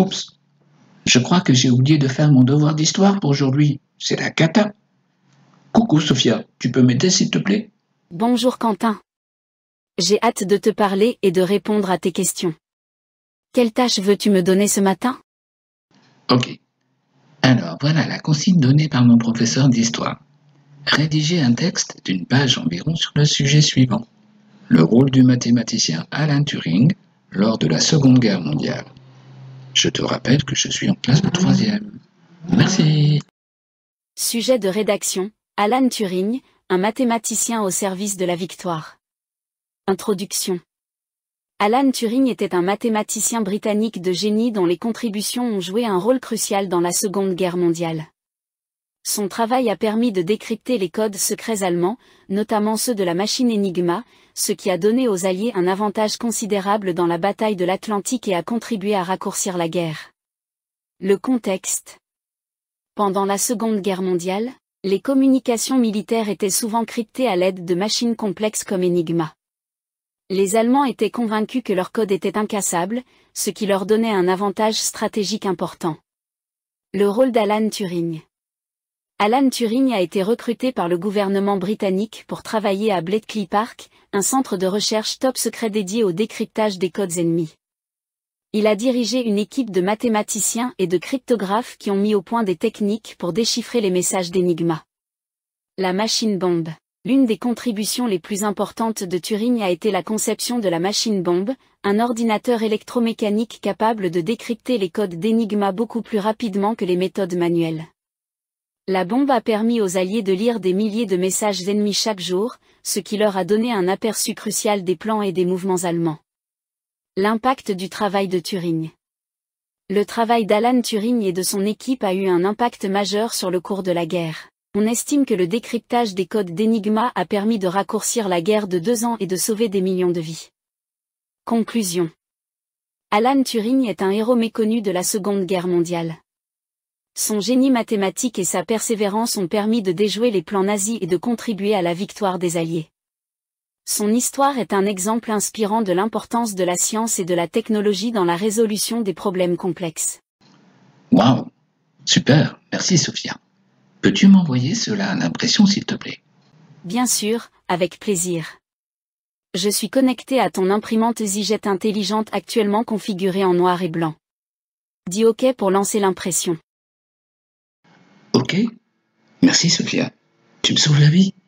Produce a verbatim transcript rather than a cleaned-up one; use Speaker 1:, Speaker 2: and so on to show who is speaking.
Speaker 1: Oups, je crois que j'ai oublié de faire mon devoir d'histoire pour aujourd'hui. C'est la cata. Coucou Sophia, tu peux m'aider s'il te plaît?
Speaker 2: Bonjour Quentin. J'ai hâte de te parler et de répondre à tes questions. Quelle tâche veux-tu me donner ce matin?
Speaker 1: Ok. Alors voilà la consigne donnée par mon professeur d'histoire. Rédiger un texte d'une page environ sur le sujet suivant. Le rôle du mathématicien Alan Turing lors de la Seconde Guerre mondiale. Je te rappelle que je suis en classe de troisième. Merci.
Speaker 2: Sujet de rédaction, Alan Turing, un mathématicien au service de la victoire. Introduction. Alan Turing était un mathématicien britannique de génie dont les contributions ont joué un rôle crucial dans la Seconde Guerre mondiale. Son travail a permis de décrypter les codes secrets allemands, notamment ceux de la machine Enigma, ce qui a donné aux Alliés un avantage considérable dans la bataille de l'Atlantique et a contribué à raccourcir la guerre. Le contexte. Pendant la Seconde Guerre mondiale, les communications militaires étaient souvent cryptées à l'aide de machines complexes comme Enigma. Les Allemands étaient convaincus que leur code était incassable, ce qui leur donnait un avantage stratégique important. Le rôle d'Alan Turing. Alan Turing a été recruté par le gouvernement britannique pour travailler à Bletchley Park, un centre de recherche top secret dédié au décryptage des codes ennemis. Il a dirigé une équipe de mathématiciens et de cryptographes qui ont mis au point des techniques pour déchiffrer les messages d'Enigma. La machine bombe. L'une des contributions les plus importantes de Turing a été la conception de la machine bombe, un ordinateur électromécanique capable de décrypter les codes d'Enigma beaucoup plus rapidement que les méthodes manuelles. La bombe a permis aux Alliés de lire des milliers de messages ennemis chaque jour, ce qui leur a donné un aperçu crucial des plans et des mouvements allemands. L'impact du travail de Turing. Le travail d'Alan Turing et de son équipe a eu un impact majeur sur le cours de la guerre. On estime que le décryptage des codes d'Enigma a permis de raccourcir la guerre de deux ans et de sauver des millions de vies. Conclusion. Alan Turing est un héros méconnu de la Seconde Guerre mondiale. Son génie mathématique et sa persévérance ont permis de déjouer les plans nazis et de contribuer à la victoire des Alliés. Son histoire est un exemple inspirant de l'importance de la science et de la technologie dans la résolution des problèmes complexes.
Speaker 1: Waouh, super, merci Sophia. Peux-tu m'envoyer cela à l'impression s'il te plaît?
Speaker 2: Bien sûr, avec plaisir. Je suis connecté à ton imprimante EasyJet intelligente actuellement configurée en noir et blanc. Dis OK pour lancer l'impression.
Speaker 1: Ok, merci Sophia, tu me sauves la vie.